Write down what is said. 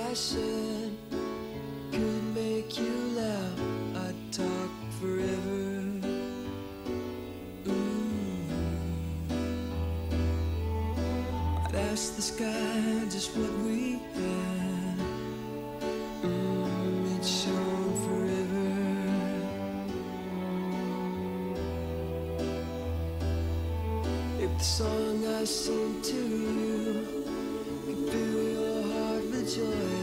I said could make you laugh, I'd talk forever. I'd ask the sky just what we had. It shone forever. If the song I sing to you could fill your heart with joy,